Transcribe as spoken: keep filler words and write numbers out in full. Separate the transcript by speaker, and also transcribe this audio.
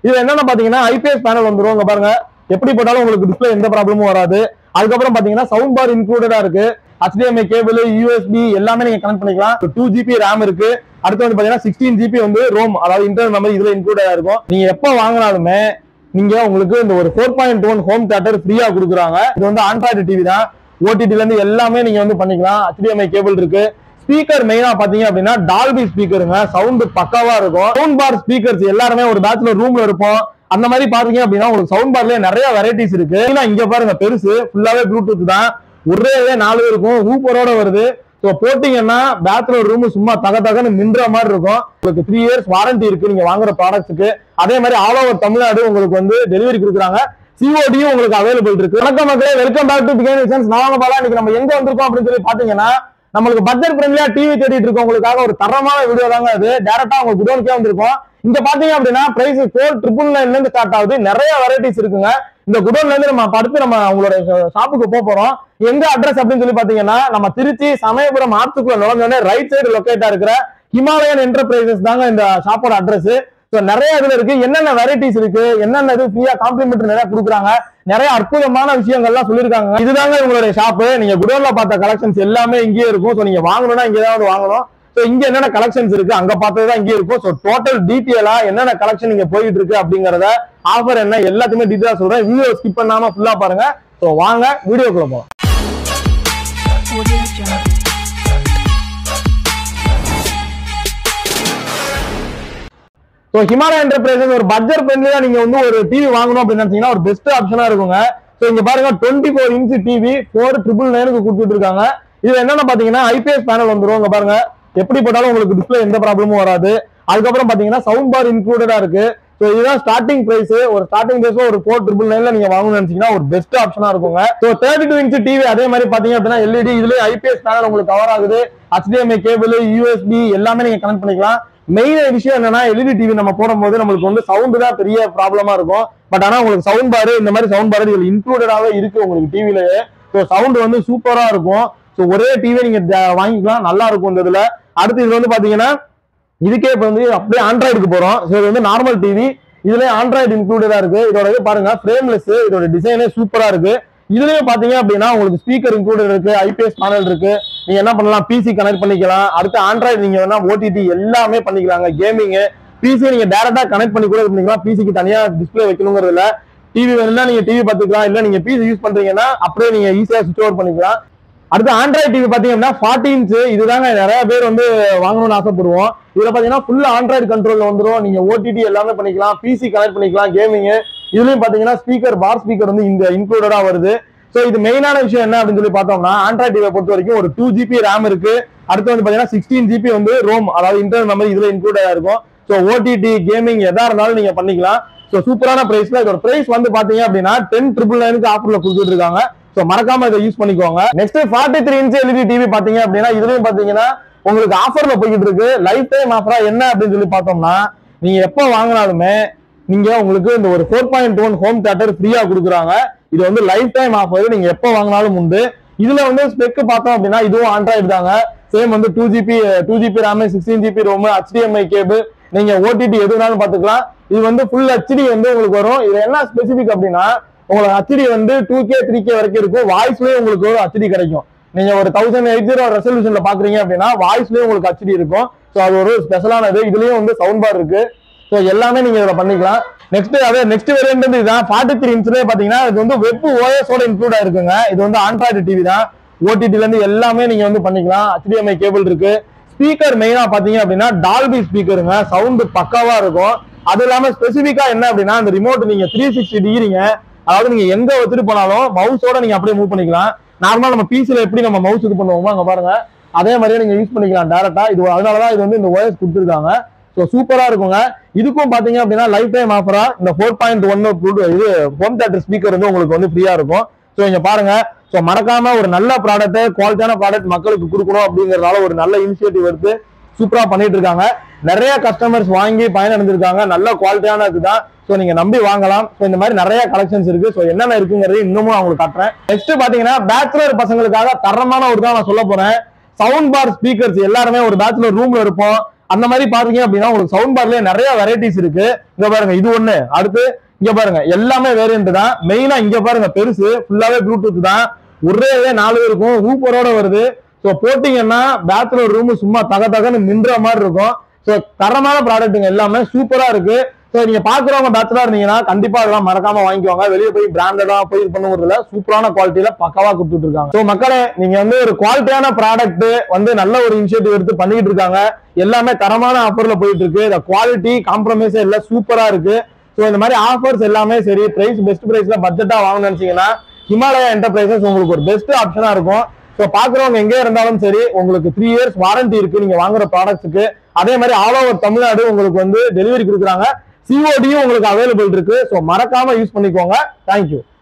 Speaker 1: இது என்னன்னு பாத்தீங்கன்னா ஐபிஎஸ் பேனல் வந்துரும். இங்க பாருங்க, எப்படி போட்டாலும் உங்களுக்கு டிஸ்பிளே எந்த ப்ராப்ளமும் வராது. அதுக்கப்புறம் பாத்தீங்கன்னா சவுண்ட் பார் இன்க்ளூடடா இருக்கு. ஹெச்டிஎம்ஐ கேபிள், யூஎஸ்பி எல்லாமே நீங்க கனெக்ட் பண்ணிக்கலாம். டூ ஜிபி ரேம் இருக்கு. அடுத்து வந்து பாத்தீங்கன்னா சிக்ஸ்டீன் ஜிபி வந்து ரோம், அதாவது இன்டர்னல் மெமரி இதுல இன்க்ளூடடா இருக்கும். நீங்க எப்ப வாங்கினாலுமே நீங்க உங்களுக்கு இந்த ஒரு four point one home theatre ஃப்ரீயா கொடுக்குறாங்க. இது வந்து ஆண்ட்ராய்டு டிவி தான். ஓடிடில இருந்து எல்லாமே நீங்க வந்து பண்ணிக்கலாம். ஹெச்டிஎம்ஐ கேபிள் இருக்கு. ஸ்பீக்கர் மெயினா பாத்தீங்க அப்படின்னா டால்பி ஸ்பீக்கருங்க. சவுண்ட் பக்காவா இருக்கும். சவுண்ட் பார் ஸ்பீக்கர்ஸ் எல்லாருமே ஒரு பேச்சுலர் ரூம்ல இருப்போம். அந்த மாதிரி பாத்தீங்க அப்படின்னா உங்களுக்கு சவுண்ட் பார்லயே நிறைய வெரைட்டிஸ் இருக்கு. இங்க பாருங்க, பெருசு ஃபுல்லாவே ப்ளூடூத் தான். ஒரே நாலு இருக்கும், ஊப்பரோட வருது. போட்டீங்கன்னா பேச்சுலர் ரூம் சும்மா தக தகன்னு மின்ற மாதிரி இருக்கும். உங்களுக்கு த்ரீ இயர்ஸ் வாரண்டி இருக்கு நீங்க வாங்குற ப்ராடக்ட்ஸுக்கு. அதே மாதிரி ஆல் ஓவர் தமிழ்நாடு உங்களுக்கு வந்து டெலிவரி கொடுக்குறாங்க. சிஓடியும் உங்களுக்கு அவைலபிள் இருக்கு. வணக்கம் மக்களே, வெல்கம் பேக் டு பிகேன் விஷன்ஸ். நான் பாலா. இன்னைக்கு நம்ம எங்க வந்திருக்கோம் அப்படின்னு சொல்லி பாத்தீங்கன்னா, நம்மளுக்கு பட்ஜெட் ஃப்ரெண்ட்லியா டிவி தேடிட்டு இருக்கவங்களுக்காக ஒரு தரமான வீடியோ தாங்க அது. டேரக்டா உங்க குடோனுக்கே வந்திருக்கோம். இங்க பாத்தீங்க அப்படின்னா பிரைஸ் ஃபோர் ட்ரிபிள் நைன்ல இருந்து ஸ்டார்ட் ஆகுது. நிறைய வெரைட்டிஸ் இருக்குங்க. இந்த குடோன்ல இருந்து நம்ம அடுத்து நம்ம உங்களோட ஷாப்புக்கு போக போறோம். எங்க அட்ரஸ் அப்படின்னு சொல்லி பாத்தீங்கன்னா, நம்ம திருச்சி சமயபுரம் ஆர்த்துக்குள்ள நுழைஞ்சோடனே ரைட் சைடு லொக்கேட்டா இருக்கிற ஹிமாலயன் என்டர்பிரைசஸ் தாங்க இந்த ஷாப்போட அட்ரஸ். நிறைய இதுல இருக்கு. என்னென்ன வெரைட்டிஸ் இருக்கு, என்னென்ன இது ஃப்ரீயா காம்ப்ளிமெண்ட்ரி நிறைய கொடுக்குறாங்க, நிறைய அற்புதமான விஷயங்கள்லாம் சொல்லியிருக்காங்க. இதுதாங்க உங்களுடைய ஷாப்பு. நீங்க குடோன்ல பார்த்த கலெக்ஷன்ஸ் எல்லாமே இங்கே இருக்கும். ஸோ நீங்க வாங்கணும்னா இங்கே தான் வாங்கணும். ஸோ இங்க என்னென்ன கலெக்ஷன்ஸ் இருக்கு, அங்க பார்த்ததுதான் இங்கே இருக்கும். ஸோ டோட்டல் டீட்டெயிலா என்னென்ன கலெக்ஷன் இங்க போயிட்டு இருக்கு அப்படிங்கறத, ஆஃபர் என்ன எல்லாத்தையுமே டீட்டெயிலா சொல்றேன். வீடியோ ஸ்கிப் பண்ணாம ஃபுல்லா பாருங்க. ஸோ வாங்க வீடியோக்குள்ள போகலாம். ஸோ ஹிமாலயா என்டர்பிரைசஸ் ஒரு பட்ஜெட் ஃப்ரெண்ட்லியா நீங்க வந்து ஒரு டிவி வாங்கணும் அப்படின்னு நினைச்சீங்கன்னா ஒரு பெஸ்ட் ஆப்ஷனா இருக்குங்க. ஸோ இங்க பாருங்க, twenty four inch TV four triple நைனுக்கு கொடுத்துட்டு இருக்காங்க. இது என்னன்னு பாத்தீங்கன்னா ஐபிஎஸ் பேனல் வந்துரும். இங்க பாருங்க, எப்படி போட்டாலும் உங்களுக்கு டிஸ்பிளே எந்த ப்ராப்ளமும் வராது. அதுக்கப்புறம் பாத்தீங்கன்னா சவுண்ட் பார் இன்க்ளூடடா இருக்கு. ஸோ இதுதான் ஸ்டார்டிங் பிரைஸ். ஒரு ஸ்டார்டிங் பிரைஸ் ஒரு ஃபோர் ட்ரிபிள் நைன்ல நீங்க வாங்கணும்னு நினைச்சீங்கன்னா ஒரு பெஸ்ட் ஆப்ஷனா இருக்குங்க. So thirty two inch TV அதே மாதிரி பாத்தீங்க அப்படின்னா எல்இடி, இதுலயே ஐபிஎஸ் பேனல் உங்களுக்கு கவர் ஆகுது. ஹெச்டிஎம்ஐ கேபிள், யூஎஸ்பி எல்லாமே நீங்க கனெக்ட் பண்ணிக்கலாம். மெயின் விஷயம் என்னன்னா, எல்இடி டிவி நம்ம போடும்போது நம்மளுக்கு வந்து சவுண்ட் தான் பெரிய ப்ராப்ளமா இருக்கும். பட் ஆனா உங்களுக்கு சவுண்ட் பார், இந்த மாதிரி சவுண்ட் பார் இதுல இன்க்ளூடடாவே இருக்கு உங்களுக்கு டிவிலயே. ஸோ சவுண்ட் வந்து சூப்பரா இருக்கும். ஸோ ஒரே டிவி நீங்க வாங்கிக்கலாம், நல்லா இருக்கும் இந்த இதுல. அடுத்து இது வந்து பாத்தீங்கன்னா, இதுக்கே இப்ப வந்து அப்படியே ஆண்ட்ராய்டுக்கு போறோம். ஸோ இது வந்து நார்மல் டிவி, இதுலயே ஆண்ட்ராய்டு இன்க்ளூடடா இருக்கு. இதோட இது பாருங்க, ஃப்ரேம்லெஸ், இதோட டிசைனே சூப்பரா இருக்கு. இதுலயே பாத்தீங்க அப்படின்னா உங்களுக்கு ஸ்பீக்கர் இன்க்ளூடட் இருக்கு, ஐபிஎஸ் பேனல் இருக்கு. நீங்க என்ன பண்ணலாம், பிசி கனெக்ட் பண்ணிக்கலாம். அடுத்து ஆண்ட்ராய்டு நீங்க வேணா ஓடிடி எல்லாமே பண்ணிக்கலாங்க. கேமிங் பிசி நீங்க டைரக்டா கனெக்ட் பண்ணி கூட பண்ணிக்கலாம். பிசிக்கு தனியா டிஸ்பிளே வைக்கணுங்கிறது இல்ல. டிவி வேணும்னா நீங்க டிவி பார்த்துக்கலாம். இல்ல நீங்க பிசி யூஸ் பண்றீங்கன்னா அப்படியே நீங்க ஈஸியா சுவிட்ச் ஓவர் பண்ணிக்கலாம். அடுத்து ஆண்ட்ராய்டு டிவி பாத்தீங்கன்னா ஃபார்ட்டி இன்ச், இதுதாங்க நிறைய பேர் வந்து வாங்கணும்னு ஆசைப்படுவோம். இதுல பாத்தீங்கன்னா ஃபுல்லா ஆண்ட்ராய்டு கண்ட்ரோல்ல வந்துடும். நீங்க ஓடிடி எல்லாமே பண்ணிக்கலாம், பிசி கனெக்ட் பண்ணிக்கலாம், கேமிங். இதுலயும் பாத்தீங்கன்னா ஸ்பீக்கர், பார் ஸ்பீக்கர் வந்து இந்த இன்க்ளூடடா வருது. சோ இது மெயினான விஷயம் என்ன அப்படின்னு சொல்லி பார்த்தோம்னா, ஆண்ட்ராய்டு டிவியை பொறுத்த வரைக்கும் ஒரு டூ ஜிபி ரேம் இருக்கு. அடுத்து வந்து பாத்தீங்கன்னா சிக்ஸ்டீன் ஜிபி வந்து ரோம், அதாவது இன்டர்னல் மெமரி இதுல இன்க்ளூடடா இருக்கும். சோ ஓடிடி, கேமிங் எதா இருந்தாலும் நீங்க பண்ணிக்கலாம். சோ சூப்பரான பிரைஸ்ல. இதோட பிரைஸ் வந்து பாத்தீங்க அப்படின்னா டென் ட்ரிபிள் நைனுக்கு ஆஃபர்ல கொடுத்துட்டு இருக்காங்க. சோ மறக்காம இதை யூஸ் பண்ணிக்கோங்க. Next forty three inch LED TV பாத்தீங்க அப்படின்னா இதுலயும் பாத்தீங்கன்னா உங்களுக்கு ஆஃபர்ல போய்கிட்டு இருக்கு. லைஃப் டைம் ஆஃபரா என்ன அப்படின்னு சொல்லி பார்த்தோம்னா, நீங்க எப்ப வாங்கினாலுமே நீங்க உங்களுக்கு இந்த ஒரு four point one home theatre ஃப்ரீயா கொடுக்குறாங்க. இது வந்து லைஃப் டைம் ஆஃபர், நீங்க எப்ப வாங்கினாலும் உண்டு. இதுல வந்து ஸ்பெக் பார்த்தோம் அப்படின்னா இதுவும் ஆண்ட்ராய்டு தாங்க. சேம் வந்து two GB two GB RAM, sixteen GB ROM, HDMI cable, நீங்க ஓடிடி எதுனாலும் பாத்துக்கலாம். இது வந்து ஃபுல் ஹெச்டி வந்து உங்களுக்கு வரும். இது என்ன ஸ்பெசிபிக் அப்படின்னா, உங்களுக்கு ஹெச்டி வந்து டூ கே த்ரீ கே வரைக்கும் இருக்கும். வாய்ஸ்லயே உங்களுக்கு ஒரு ஹெச்டி கிடைக்கும். நீங்க ஒரு தௌசண்ட் எயிட் ஜீரோ ரெசல்யூஷன்ல பாக்குறீங்க அப்படின்னா வாய்ஸ்லயே உங்களுக்கு ஹெச்டி இருக்கும். ஸோ அது ஒரு ஸ்பெஷலானது. இதுலயும் வந்து சவுண்ட் பார் இருக்கு. ஸோ எல்லாமே நீங்க இதில் பண்ணிக்கலாம். நெக்ஸ்ட் அதே நெக்ஸ்ட் வேரியன்ட் வந்து இதுதான். ஃபார்ட்டி த்ரீ இன்ச்லேயே பாத்தீங்கன்னா இது வந்து வெப் ஓஎஸோட இன்க்ளூட் ஆயிருக்குங்க. இது வந்து ஆண்ட்ராய்டு டிவி தான். ஓடிடில இருந்து எல்லாமே நீங்க வந்து பண்ணிக்கலாம். ஹெச்டிஎம்ஐ கேபிள் இருக்கு. ஸ்பீக்கர் மெயினா பாத்தீங்க அப்படின்னா டால்பி ஸ்பீக்கருங்க. சவுண்ட் பக்காவா இருக்கும். அது இல்லாம ஸ்பெசிபிக்கா என்ன அப்படின்னா, இந்த ரிமோட் நீங்க த்ரீ சிக்ஸ்டி டிகிரிங்க, அதாவது நீங்க எங்க வச்சுட்டு போனாலும் மவுஸோட நீங்க அப்படியே மூவ் பண்ணிக்கலாம். நார்மலா நம்ம பிசில எப்படி நம்ம மவுஸ் இது பண்ணுவோமோ அங்க பாருங்க, அதே மாதிரியே நீங்க யூஸ் பண்ணிக்கலாம் டேரக்டா. இது அதனாலதான் இது வந்து இந்த ஓஎஸ் கொடுத்துருக்காங்க. ஸோ சூப்பரா இருக்குங்க. இதுக்கும் பாத்தீங்க அப்படின்னா லைஃப் டைம் ஆஃபரா இந்த ஃபோர் பாயிண்ட் ஒன் இது ஹோம் தியேட்டர் ஸ்பீக்கர் வந்து உங்களுக்கு வந்து ஃப்ரீயா இருக்கும். ஸோ இங்க பாருங்க. ஸோ மறக்காம ஒரு நல்ல ப்ராடக்ட், குவாலிட்டியான ப்ராடக்ட் மக்களுக்கு கொடுக்கணும் அப்படிங்கறதால ஒரு நல்ல இனிஷியேட்டிவ் எடுத்து சூப்பரா பண்ணிட்டு இருக்காங்க. நிறைய கஸ்டமர்ஸ் வாங்கி பயனடைஞ்சிருக்காங்க. நல்ல குவாலிட்டியான இதுதான். ஸோ நீங்க நம்பி வாங்கலாம். ஸோ இந்த மாதிரி நிறைய கலெக்ஷன்ஸ் இருக்கு. ஸோ என்னென்ன இருக்குங்கிறது இன்னமும் அவங்களுக்கு காட்டுறேன். நெக்ஸ்ட் பாத்தீங்கன்னா பேச்சுலர் பசங்களுக்காக தரமான ஒரு தான் நான் சொல்ல போறேன். சவுண்ட் பார் ஸ்பீக்கர்ஸ் எல்லாருமே ஒரு பேச்சுலர் ரூம்ல இருப்போம். அந்த மாதிரி பாத்தீங்க அப்படின்னா உங்களுக்கு சவுண்ட் பார்லயே நிறைய வெரைட்டிஸ் இருக்கு. இங்க பாருங்க இது ஒண்ணு, அடுத்து இங்க பாருங்க எல்லாமே வேரியன்ட் தான். மெயினா இங்க பாருங்க பெருசு ஃபுல்லாவே ப்ளூடூத் தான், ஒரே நாலு இருக்கும், ஊப்பரோட வருது. ஸோ போட்டீங்கன்னா பேச்சுலர் ரூம் சும்மா தக தகன்னு நின்ற மாதிரி இருக்கும். ஸோ தரமான ப்ராடக்ட்டுங்க, எல்லாமே சூப்பரா இருக்கு. ஸோ நீங்க பாக்குறவங்க பேச்சுலர் இருந்தீங்கன்னா கண்டிப்பா அதெல்லாம் மறக்காம வாங்கிக்கோங்க. வெளியே போய் பிராண்டடா போய் இது பண்ணுறதுல சூப்பரான குவாலிட்டியில பக்கவா கொடுத்துட்டு இருக்காங்க. ஸோ மக்களே, நீங்க வந்து ஒரு குவாலிட்டியான ப்ராடக்ட் வந்து நல்ல ஒரு இனிஷியேட்டிவ் எடுத்து பண்ணிட்டு இருக்காங்க. எல்லாமே தரமான ஆஃபர்ல போயிட்டு இருக்கு. இந்த குவாலிட்டி காம்ப்ரமைஸ் எல்லாம் சூப்பரா இருக்கு. ஸோ இந்த மாதிரி ஆஃபர்ஸ் எல்லாமே சரி, பிரைஸ் பெஸ்ட் பிரைஸ்ல பட்ஜெட்டா வாங்கணும்னு நினைச்சீங்கன்னா ஹிமாலயா என்டர்பிரைசஸ் உங்களுக்கு ஒரு பெஸ்ட் ஆப்ஷனா இருக்கும். ஸோ பாக்குறவங்க எங்கே இருந்தாலும் சரி, உங்களுக்கு த்ரீ இயர்ஸ் வாரண்டி இருக்கு நீங்க வாங்குற ப்ராடக்ட்ஸுக்கு. அதே மாதிரி ஆல் ஓவர் தமிழ்நாடு உங்களுக்கு வந்து டெலிவரி கொடுக்குறாங்க. சிஓடியும் உங்களுக்கு அவைலபிள் இருக்கு. ஸோ மறக்காம யூஸ் பண்ணிக்கோங்க. தேங்க்யூ.